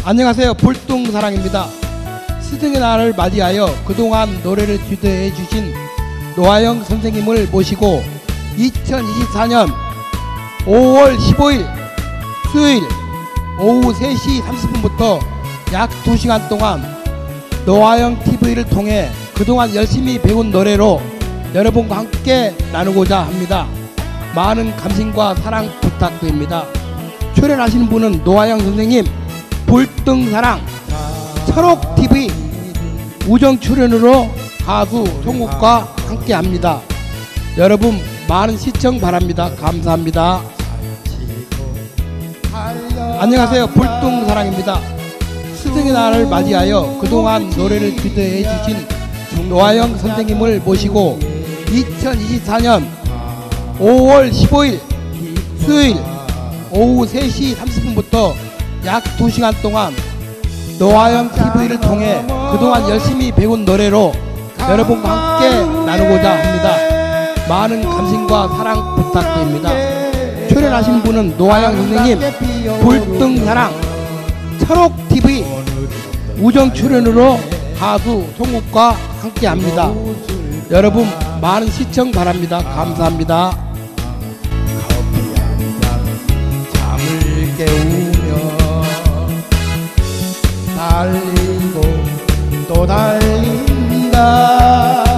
안녕하세요. 볼뚱사랑입니다. 스승의 날을 맞이하여 그동안 노래를 주도해 주신 노아영 선생님을 모시고 2024년 5월 15일 수요일 오후 3시 30분부터 약 2시간 동안 노아영 TV를 통해 그동안 열심히 배운 노래로 여러분과 함께 나누고자 합니다. 많은 감심과 사랑 부탁드립니다. 출연하시는 분은 노아영 선생님, 볼뚱사랑, 철옥TV 우정 출연으로 가수 송국과 함께합니다. 여러분 많은 시청 바랍니다. 감사합니다. 안녕하세요. 볼뚱사랑입니다. 스승의 날을 맞이하여 그동안 노래를 주도해 주신 노아영 선생님을 모시고 2024년 5월 15일 수요일 오후 3시 30분부터 약 2시간 동안 노아영 TV를 통해 그동안 열심히 배운 노래로 여러분과 함께 나누고자 합니다. 많은 감심과 사랑 부탁드립니다. 출연하신 분은 노아영 선생님, 볼뚱사랑, 철옥TV 우정 출연으로 가수 송국과 함께합니다. 여러분 많은 시청 바랍니다. 감사합니다. 커피 한잔 잠을 깨우며 달리고 또 달린다.